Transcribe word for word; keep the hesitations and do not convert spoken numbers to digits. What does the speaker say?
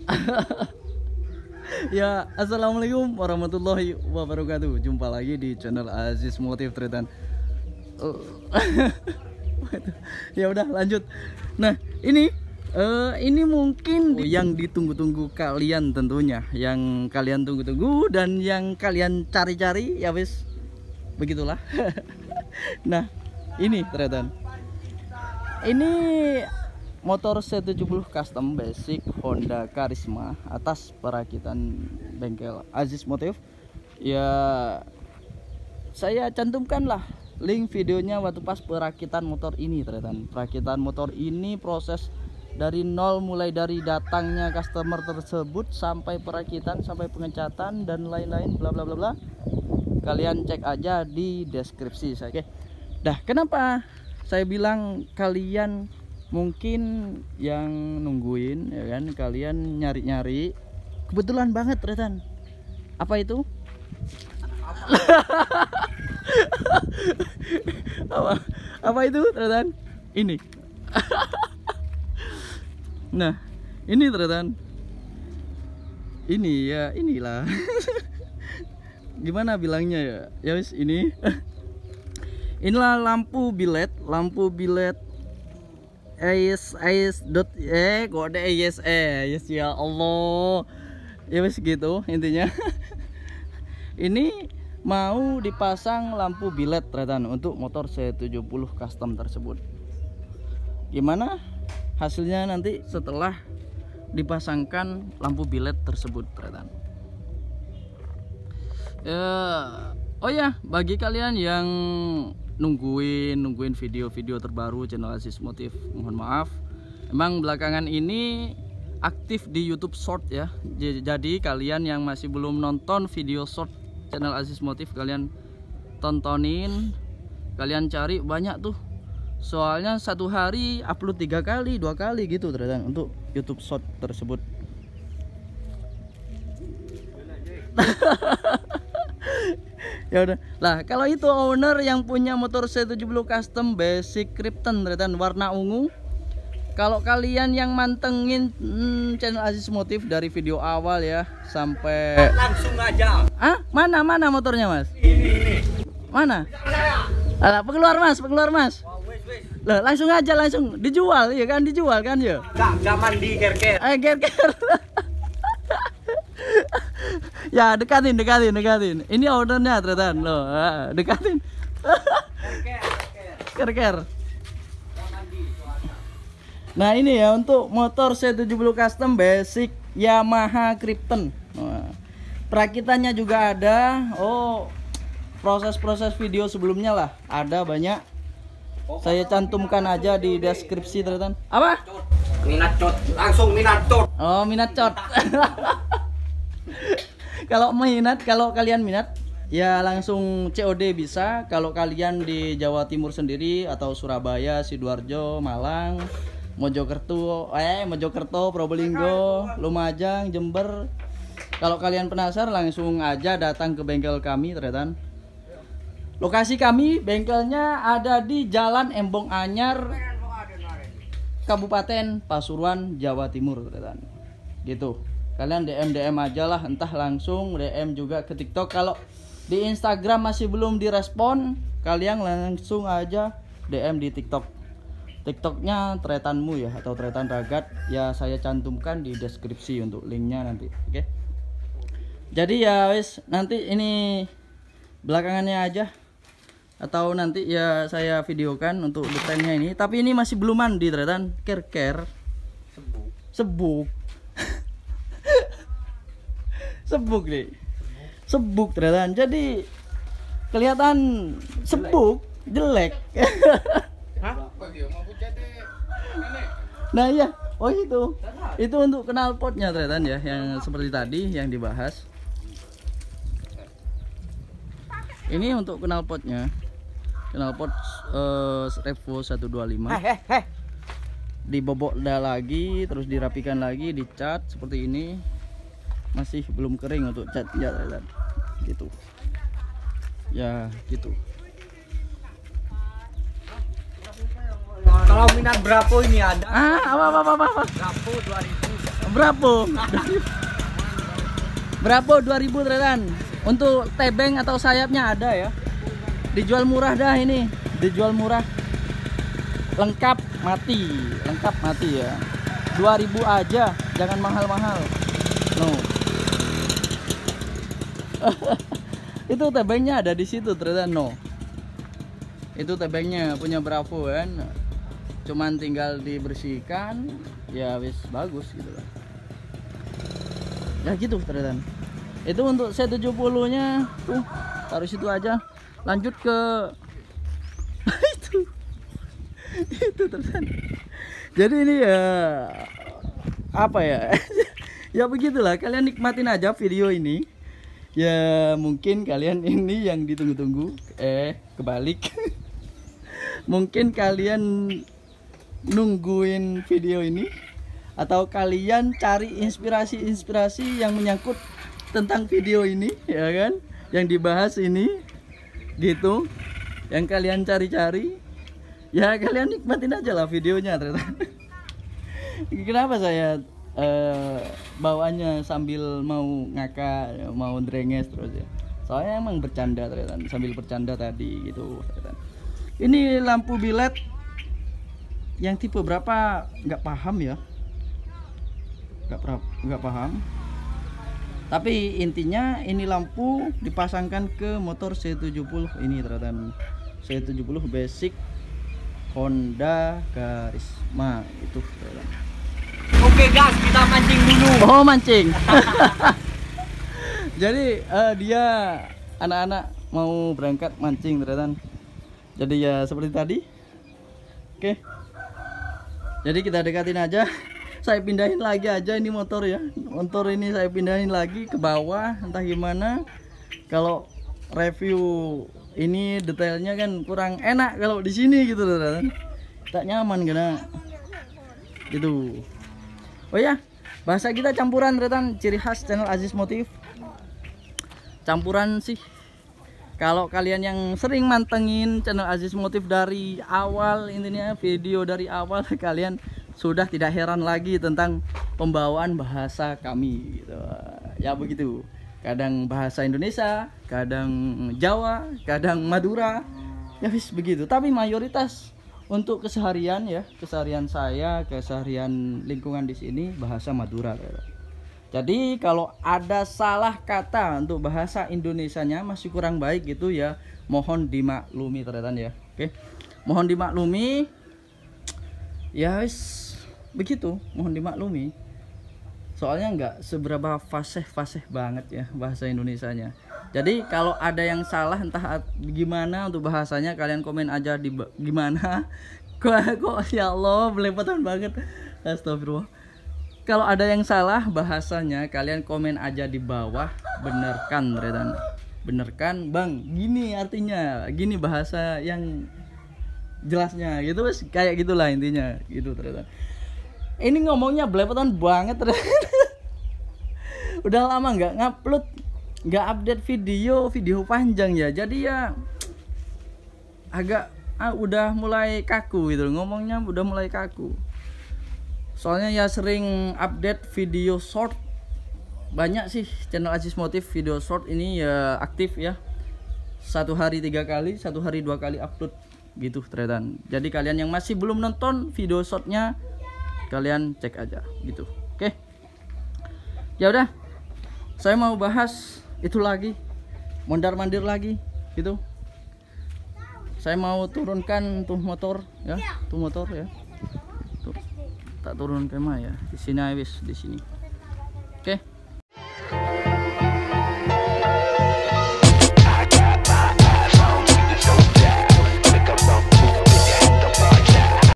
Ya, assalamualaikum warahmatullahi wabarakatuh. Jumpa lagi di channel Aziz Motif Tretan. Uh, ya udah lanjut. Nah ini uh, ini mungkin yang ditunggu-tunggu kalian tentunya, yang kalian tunggu-tunggu dan yang kalian cari-cari ya wis begitulah. Nah ini Tretan, ini motor C tujuh puluh custom basic Honda Karisma atas perakitan bengkel Aziz Motif. Ya saya cantumkan lah link videonya waktu pas perakitan motor ini Tretan. Perakitan motor ini proses dari nol, mulai dari datangnya customer tersebut sampai perakitan, sampai pengecatan dan lain-lain bla bla bla bla. Kalian cek aja di deskripsi saya. Oke. Dah, kenapa saya bilang kalian mungkin yang nungguin ya kan, kalian nyari-nyari, kebetulan banget Tretan. Apa itu? apa, apa itu Tretan? Ini. Nah ini Tretan, ini ya inilah. Gimana bilangnya ya? Ya wis ini. Inilah lampu bilet, lampu bilet Ais Ais dot eh kode I S E yes, ya Allah ya wes gitu intinya. Ini mau dipasang lampu bilet Tretan untuk motor C tujuh puluh custom tersebut. Gimana hasilnya nanti setelah dipasangkan lampu bilet tersebut Tretan? Ya, oh ya, bagi kalian yang nungguin nungguin video-video terbaru channel Aziz Motif, mohon maaf, emang belakangan ini aktif di YouTube Short ya. Jadi kalian yang masih belum nonton video short channel Aziz Motif, kalian tontonin, kalian cari banyak tuh. Soalnya satu hari upload tiga kali, dua kali gitu Tretan untuk YouTube Short tersebut. Ya udah lah, kalau itu owner yang punya motor C tujuh puluh custom basic Krypton Tretan warna ungu. Kalau kalian yang mantengin hmm, channel Aziz Motif dari video awal ya sampai langsung aja. Ah, mana mana motornya Mas? Ini ini. Mana? Alah, keluar Mas, keluar Mas. Oh, wes wes. Lah, langsung aja langsung dijual ya kan, dijual kan ya? Gak gak mandi ker-ker. Eh, ger-ger. Ya dekatin, dekatin, dekatin. Ini ordernya Tretan loh, ah, dekatin. Ker-ker. Nah ini ya untuk motor C tujuh puluh custom basic Yamaha Krypton. Nah, perakitannya juga ada. Oh, proses-proses video sebelumnya lah ada banyak. Saya cantumkan aja di deskripsi Tretan. Apa? Minat cot, langsung minat cot. Oh, minat cot. Kalau minat, kalau kalian minat ya langsung C O D bisa. Kalau kalian di Jawa Timur sendiri atau Surabaya, Sidoarjo, Malang, Mojokerto, eh Mojokerto, Probolinggo, Lumajang, Jember. Kalau kalian penasaran langsung aja datang ke bengkel kami Tretan. Lokasi kami bengkelnya ada di Jalan Embong Anyar, Kabupaten Pasuruan, Jawa Timur Tretan. Gitu. Kalian D M D M aja lah, entah langsung D M juga ke TikTok. Kalau di Instagram masih belum direspon, kalian langsung aja D M di TikTok. TikToknya Tretanmu ya, atau Tretan Ragat ya, saya cantumkan di deskripsi untuk linknya nanti. Oke. Jadi ya wis, nanti ini belakangannya aja atau nanti ya saya videokan untuk detailnya ini. Tapi ini masih belum mandi Tretan, ker-ker. Sebuk. Sebuk. Sebuk nih, sebuk Tretan. Jadi kelihatan sebuk, jelek. Hah? Nah iya, oh itu, itu untuk knalpotnya Tretan ya, yang seperti tadi yang dibahas. Ini untuk knalpotnya, knalpot uh, Revo seratus dua puluh lima. Heh heh. Dibobok dah lagi, terus dirapikan lagi, dicat seperti ini. Masih belum kering untuk catnya Tretan. Gitu. Ya, gitu. Kalau minat berapa ini ada? Ah, apa apa apa apa. Berapa dua ribu. Berapa? Berapa? dua ribu tretan. Untuk tebeng atau sayapnya ada ya. Dijual murah dah ini. Dijual murah. Lengkap mati, lengkap mati ya. dua ribu aja, jangan mahal-mahal. No. Itu tebengnya ada di situ ternyata no. Itu tebengnya punya Bravo kan. Cuman tinggal dibersihkan, ya wis bagus gitu lah. Ya gitu ternyata. Itu untuk C tujuh puluh nya tuh taruh situ aja. Lanjut ke itu. Itu ternyata. Jadi ini ya apa ya? Ya begitulah, kalian nikmatin aja video ini. Ya mungkin kalian ini yang ditunggu-tunggu. Eh kebalik. Mungkin kalian nungguin video ini, atau kalian cari inspirasi-inspirasi yang menyangkut tentang video ini, ya kan, yang dibahas ini gitu, yang kalian cari-cari. Ya kalian nikmatin aja lah videonya ternyata. Kenapa saya uh, bawaannya sambil mau ngakak, mau drenges terus ya, soalnya emang bercanda ternyata, sambil bercanda tadi gitu ternyata. Ini lampu bilet yang tipe berapa nggak paham ya, nggak nggak paham. Tapi intinya ini lampu dipasangkan ke motor C tujuh puluh ini ternyata. C tujuh puluh basic Honda Karisma itu ternyata. Oke guys, kita mancing dulu. Oh mancing. Jadi uh, dia anak-anak mau berangkat mancing ternyata. Jadi ya seperti tadi. Oke. Jadi kita dekatin aja. Saya pindahin lagi aja ini motor ya. Motor ini saya pindahin lagi ke bawah, entah gimana. Kalau review ini detailnya kan kurang enak kalau di sini gitu loh. Tak nyaman karena gitu. Oh ya, bahasa kita campuran retan, ciri khas channel Aziz Motif. Campuran sih. Kalau kalian yang sering mantengin channel Aziz Motif dari awal, intinya video dari awal, kalian sudah tidak heran lagi tentang pembawaan bahasa kami gitu. Ya begitu. Kadang bahasa Indonesia, kadang Jawa, kadang Madura. Ya wis begitu. Tapi mayoritas untuk keseharian ya, keseharian saya, keseharian lingkungan di sini bahasa Madura. Jadi kalau ada salah kata untuk bahasa Indonesianya masih kurang baik gitu ya, mohon dimaklumi ternyata ya. Oke. Mohon dimaklumi. Ya wis begitu, mohon dimaklumi. Soalnya nggak seberapa fasih-fasih banget ya bahasa Indonesianya. Jadi kalau ada yang salah entah gimana untuk bahasanya, kalian komen aja di gimana. Kok kok ya Allah belepotan banget. Astagfirullah. Kalau ada yang salah bahasanya, kalian komen aja di bawah, benerkan Redan. Benerkan, Bang. Gini artinya, gini bahasa yang jelasnya gitu, wes kayak gitulah intinya gitu ternyata. Ini ngomongnya belepotan banget ternyata. Udah lama nggak ngupload, nggak update video video panjang ya, jadi ya agak ah, udah mulai kaku gitu, ngomongnya udah mulai kaku. Soalnya ya sering update video short, banyak sih channel Aziz Motif video short ini ya aktif ya, satu hari tiga kali, satu hari dua kali upload gitu ternyata. Jadi kalian yang masih belum nonton video shortnya, kalian cek aja gitu. Oke, ya udah, saya mau bahas itu lagi, mondar mandir lagi gitu. Saya mau turunkan tuh motor ya, tuh motor ya, tuh tak turun kemah ya, di sini wis di sini. Oke.